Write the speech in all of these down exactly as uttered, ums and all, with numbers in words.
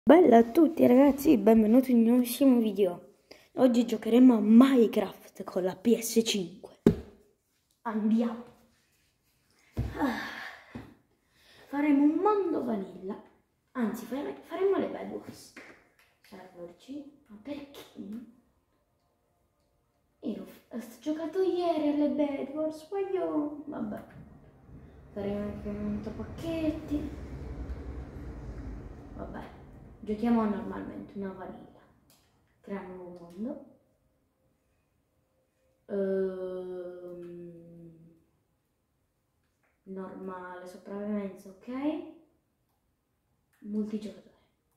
Bella a tutti ragazzi, benvenuti in un nuovissimo video. Oggi giocheremo a Minecraft con la P S cinque. Andiamo. Ah. Faremo un mondo vanilla. Anzi, fare, faremo le Bed Wars. Serverci. Ma perché? Io ho giocato ieri alle Bed Wars, voglio... Vabbè. Faremo anche un pacchetti. Vabbè. Giochiamo normalmente, una vanilla. Crea un nuovo mondo. Ehm, normale, sopravvivenza, ok. Multigiocatore.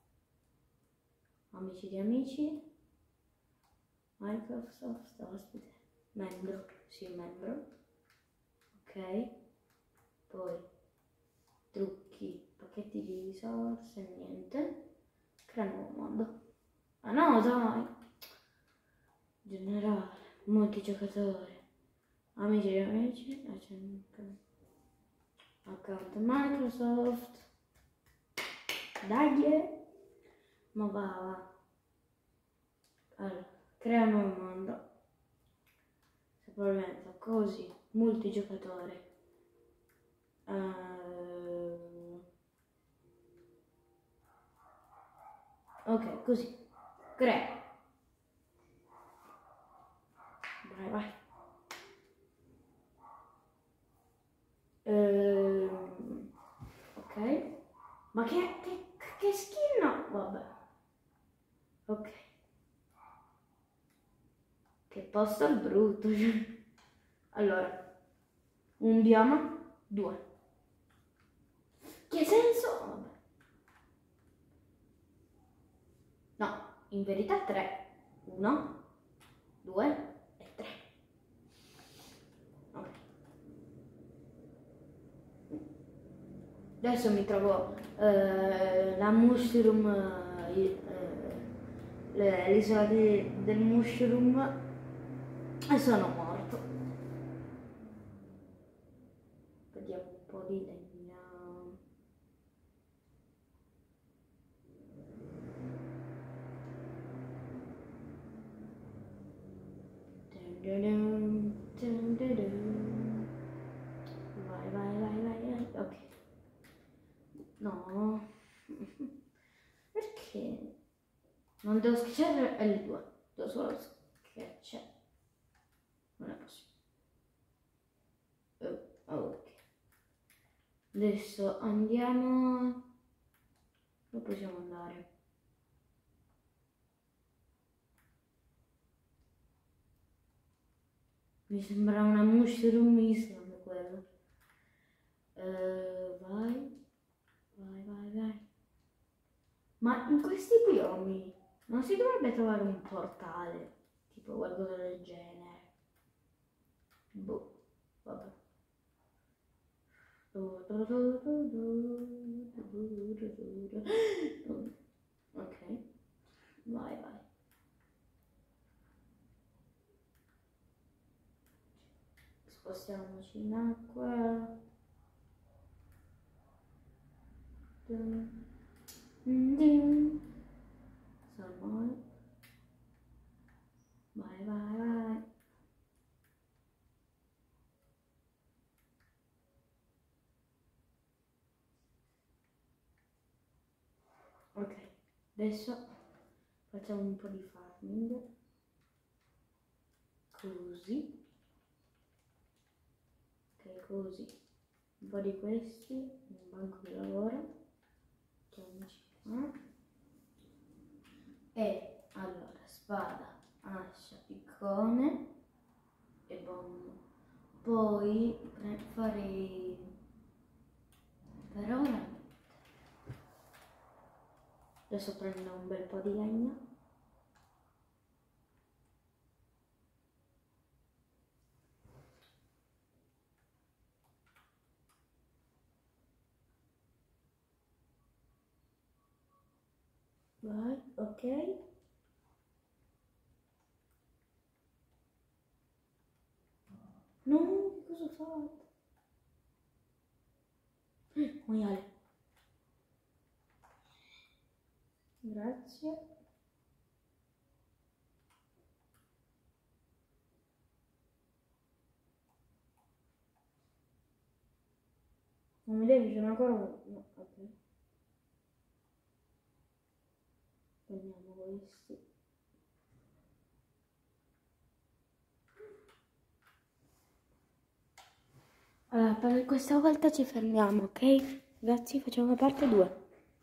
Amici di amici. Microsoft, ospite. Membro, sì, membro. Ok. Poi trucchi, pacchetti di risorse, niente. Crea un nuovo mondo. Ah no, dai! Generale, multigiocatore, amici di amici, account Microsoft, dai, ma va, va. Allora, crea un nuovo mondo, sopravvivenza, così, multigiocatore. Uh, ok, così, crea. Vai, vai. Uh, ok. Ma che, che, che skin no? Vabbè. Ok. Che posto brutto. Allora, un bioma, due. Che senso? Vabbè. No, in verità tre. Uno, due e tre. Ok. Adesso mi trovo eh, la mushroom, eh, eh, l'isola del mushroom e sono morto. Vediamo un po' di legna. Vai, vai, vai, vai, vai. Ok. No. Perché? Non devo schiacciare L due. Devo solo schiacciare. Non è possibile. Oh, ok. Adesso andiamo. Dove possiamo andare? Mi sembra una mushroom island quello. Uh, vai, vai, vai, vai. Ma in questi biomi non si dovrebbe trovare un portale, tipo qualcosa del genere. Boh, vabbè. Ok, vai, vai. Spostiamoci in acqua. Salmone. Vai, vai, vai. Ok, adesso facciamo un po' di farming. Così. Ok, così. Un po' di questi, un banco di lavoro. Mettiamoci qua. E allora, spada, ascia, piccone e bomba. Poi farei per ora. Adesso prendo un bel po' di legna. Vai, ok. No, cosa ho fatto? Maiale. Grazie. Non mi devi, c'è ancora uno. No, ok. Prendiamo questi. Allora, per questa volta ci fermiamo, ok? Ragazzi, facciamo la parte due.